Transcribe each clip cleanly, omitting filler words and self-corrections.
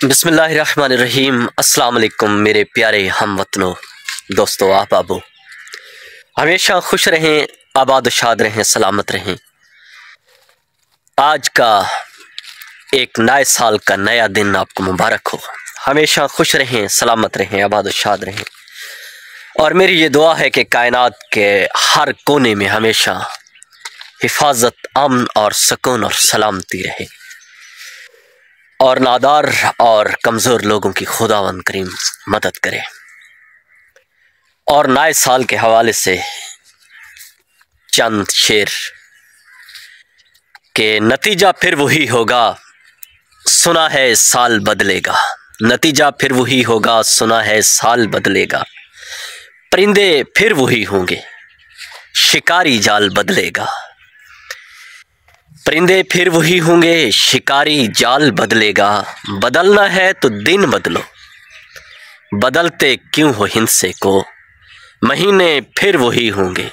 बिस्मिल्लाहिर्रहमानिर्रहीम। अस्सलाम वालेकुम मेरे प्यारे हमवतनों, दोस्तों, ahbabो, हमेशा खुश रहें, आबाद शाद रहें, सलामत रहें। आज का एक नए साल का नया दिन आपको मुबारक हो। हमेशा खुश रहें, सलामत रहें, आबाद शाद रहें। और मेरी ये दुआ है कि कायनात के हर कोने में हमेशा हिफाजत, अमन और सुकून और सलामती रहे और नादार और कमज़ोर लोगों की खुदावंद करीम मदद करे। और नए साल के हवाले से चंद शेर के नतीजा फिर वही होगा, सुना है साल बदलेगा। नतीजा फिर वही होगा, सुना है साल बदलेगा। परिंदे फिर वही होंगे, शिकारी जाल बदलेगा। परिंदे फिर वही होंगे, शिकारी जाल बदलेगा। बदलना है तो दिन बदलो, बदलते क्यों हो हिंसे को। महीने फिर वही होंगे,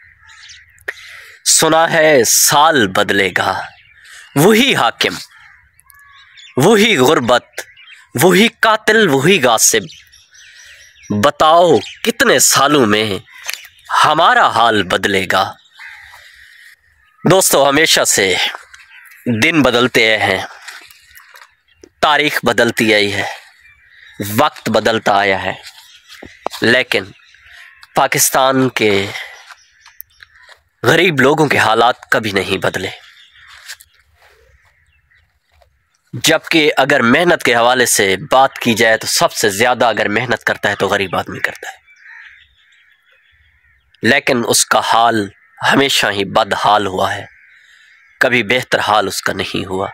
सुना है साल बदलेगा। वही हाकिम, वही गुर्बत, वही कातिल, वही गासिब। बताओ कितने सालों में हमारा हाल बदलेगा। दोस्तों, हमेशा से दिन बदलते आए हैं, तारीख बदलती आई है, वक्त बदलता आया है, लेकिन पाकिस्तान के गरीब लोगों के हालात कभी नहीं बदले। जबकि अगर मेहनत के हवाले से बात की जाए तो सबसे ज़्यादा अगर मेहनत करता है तो गरीब आदमी करता है, लेकिन उसका हाल हमेशा ही बदहाल हुआ है, कभी बेहतर हाल उसका नहीं हुआ।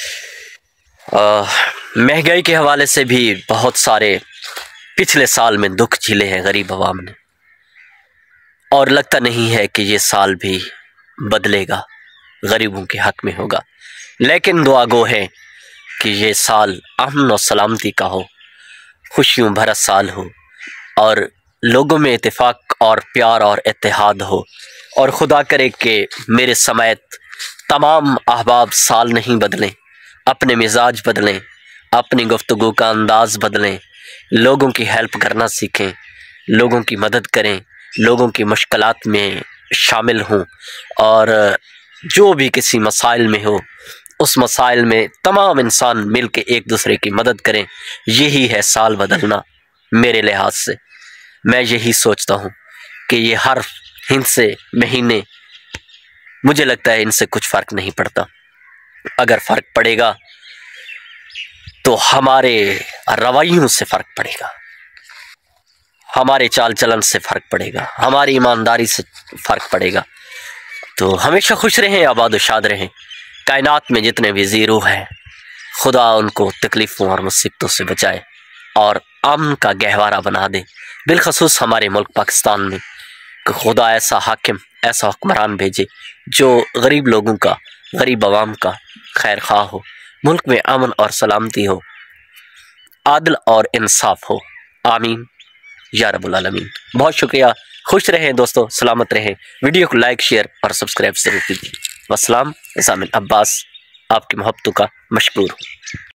महंगाई के हवाले से भी बहुत सारे पिछले साल में दुख झेले हैं गरीब आवाम ने, और लगता नहीं है कि ये साल भी बदलेगा, गरीबों के हक में होगा। लेकिन दुआ गो है कि ये साल अमन और सलामती का हो, खुशियों भरा साल हो, और लोगों में इत्तेफाक और प्यार और इत्तेहाद हो। और खुदा करे कि मेरे समेत तमाम अहबाब साल नहीं बदलें, अपने मिजाज बदलें, अपनी गुफ्तगू का अंदाज़ बदलें, लोगों की हेल्प करना सीखें, लोगों की मदद करें, लोगों की मुश्किलात में शामिल हों, और जो भी किसी मसाइल में हो उस मसाइल में तमाम इंसान मिल के एक दूसरे की मदद करें। यही है साल बदलना। मेरे लिहाज से मैं यही सोचता हूँ कि ये हर हिंसे महीने, मुझे लगता है इनसे कुछ फ़र्क नहीं पड़ता। अगर फ़र्क पड़ेगा तो हमारे रवैयों से फ़र्क पड़ेगा, हमारे चाल चलन से फ़र्क पड़ेगा, हमारी ईमानदारी से फ़र्क पड़ेगा। तो हमेशा खुश रहें, आबाद शाद रहें। कायनात में जितने भी ज़ीरो हैं, खुदा उनको तकलीफ़ों और मुसीबतों से बचाए और अमन का गहवारा बना दे। बिलखसूस हमारे मुल्क पाकिस्तान में कि खुदा ऐसा हाकिम, ऐसा हुक्मरान भेजे जो गरीब लोगों का, गरीब आवाम का खैर खा हो, मुल्क में अमन और सलामती हो, आदल और इंसाफ हो। आमीन या रब्बुल आलमीन। बहुत शुक्रिया। खुश रहें दोस्तों, सलामत रहें। वीडियो को लाइक, शेयर और सब्सक्राइब जरूर कीजिए। वस्सलाम। ज़ामिल अब्बास आपकी मोहब्बतों का मशकूर हूँ।